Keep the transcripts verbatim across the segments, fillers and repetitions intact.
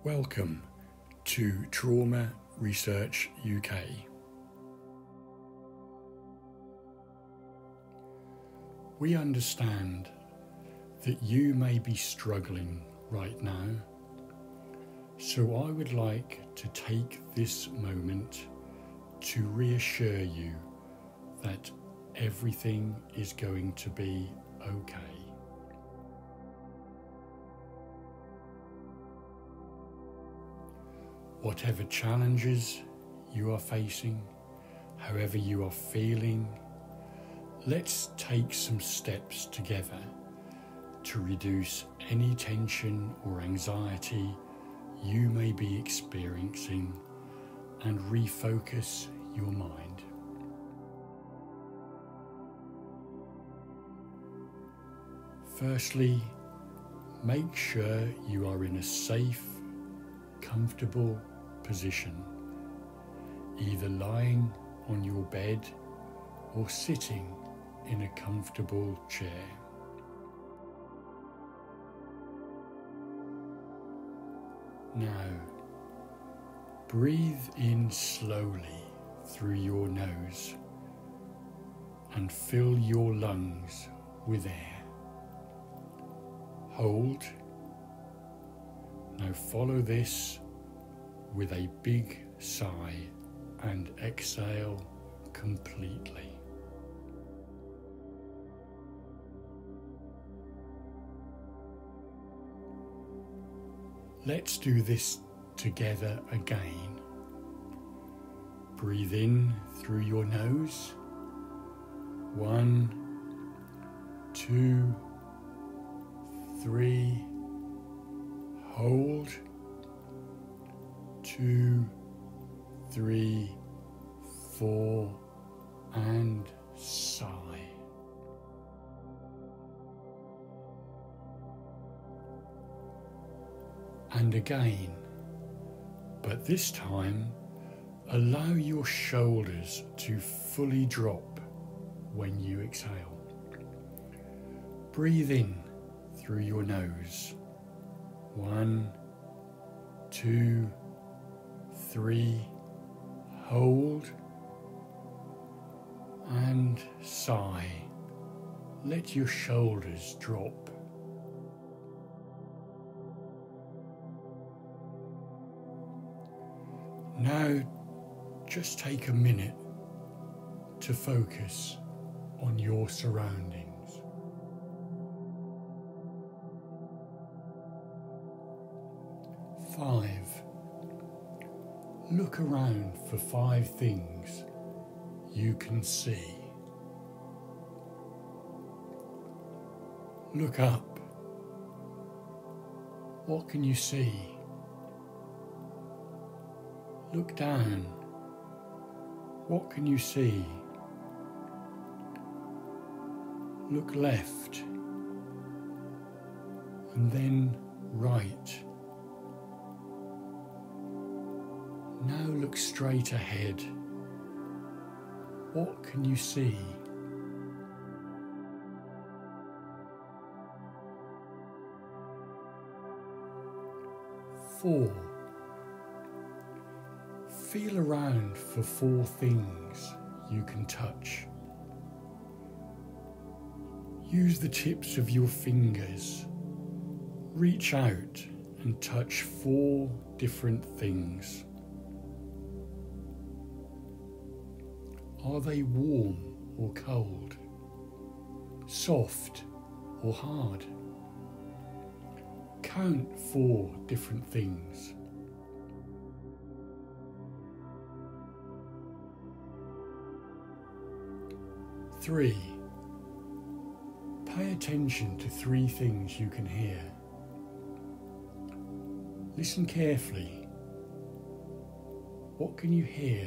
Welcome to Trauma Research U K. We understand that you may be struggling right now, so I would like to take this moment to reassure you that everything is going to be okay. Whatever challenges you are facing, however you are feeling, let's take some steps together to reduce any tension or anxiety you may be experiencing and refocus your mind. Firstly, make sure you are in a safe, comfortable position, either lying on your bed or sitting in a comfortable chair. Now, breathe in slowly through your nose and fill your lungs with air. Hold. Now follow this with a big sigh and exhale completely. Let's do this together again. Breathe in through your nose. One, two, three. Hold. Two, three, four, and sigh. And again, but this time, allow your shoulders to fully drop when you exhale. Breathe in through your nose. One, two, three, hold, and sigh. Let your shoulders drop. Now, just take a minute to focus on your surroundings. Five. Look around for five things you can see. Look up. What can you see? Look down. What can you see? Look left. And then right. Now look straight ahead. What can you see? Four. Feel around for four things you can touch. Use the tips of your fingers. Reach out and touch four different things. Are they warm or cold? Soft or hard? Count four different things. Three. Pay attention to three things you can hear. Listen carefully. What can you hear?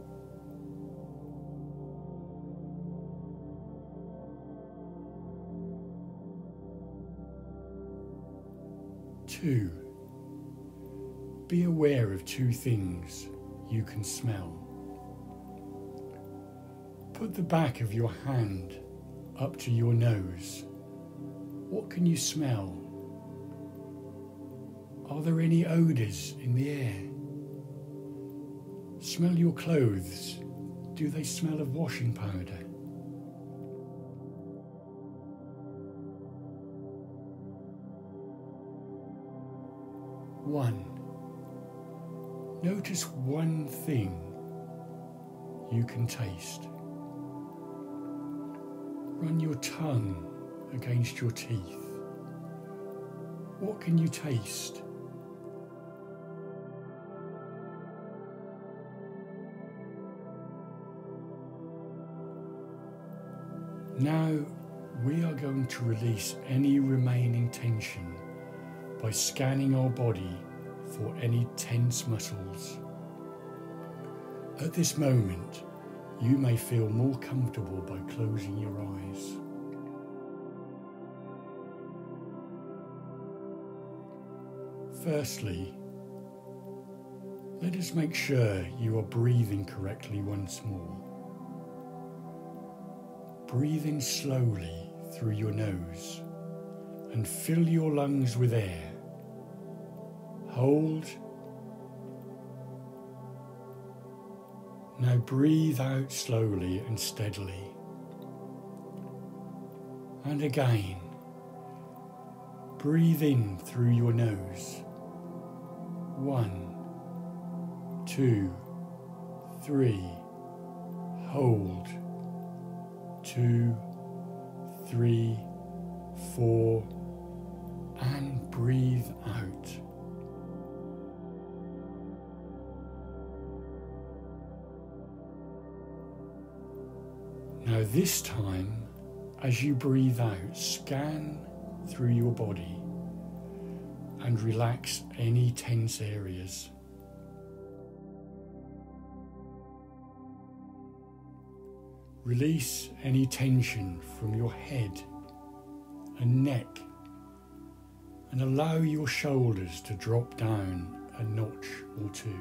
Two. Be aware of two things you can smell. Put the back of your hand up to your nose. What can you smell? Are there any odours in the air? Smell your clothes. Do they smell of washing powder? One. Notice one thing you can taste. Run your tongue against your teeth. What can you taste? Now we are going to release any remaining tension by scanning our body for any tense muscles. At this moment, you may feel more comfortable by closing your eyes. Firstly, let us make sure you are breathing correctly once more. Breathe in slowly through your nose and fill your lungs with air. Hold. Now breathe out slowly and steadily. And again, breathe in through your nose. One, two, three. Hold. Two, three, four, and breathe out. Now this time, as you breathe out, scan through your body and relax any tense areas. Release any tension from your head and neck and allow your shoulders to drop down a notch or two.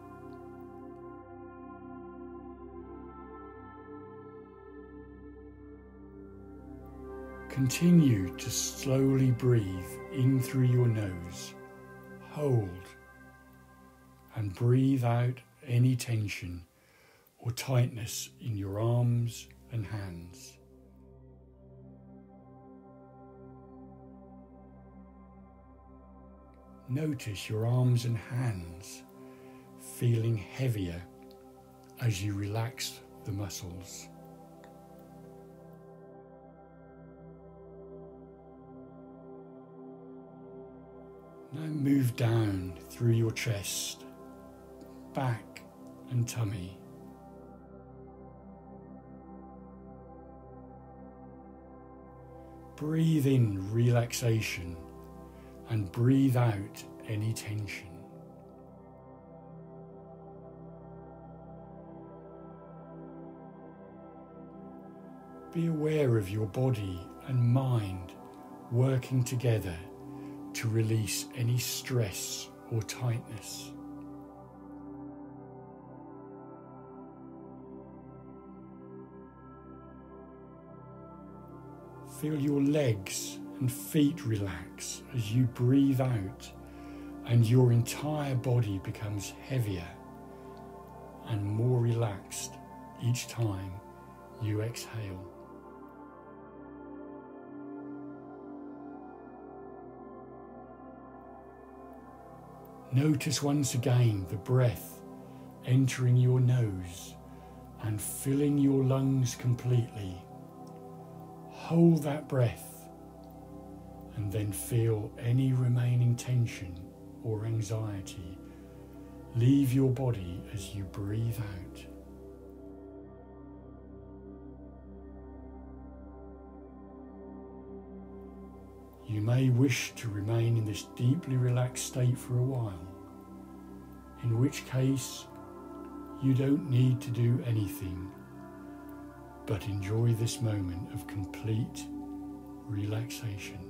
Continue to slowly breathe in through your nose, hold, and breathe out any tension or tightness in your arms and hands. Notice your arms and hands feeling heavier as you relax the muscles. Now move down through your chest, back and tummy. Breathe in relaxation and breathe out any tension. Be aware of your body and mind working together to release any stress or tightness. Feel your legs and feet relax as you breathe out, and your entire body becomes heavier and more relaxed each time you exhale. Notice once again the breath entering your nose and filling your lungs completely. Hold that breath and then feel any remaining tension or anxiety leave your body as you breathe out. You may wish to remain in this deeply relaxed state for a while, in which case you don't need to do anything but enjoy this moment of complete relaxation.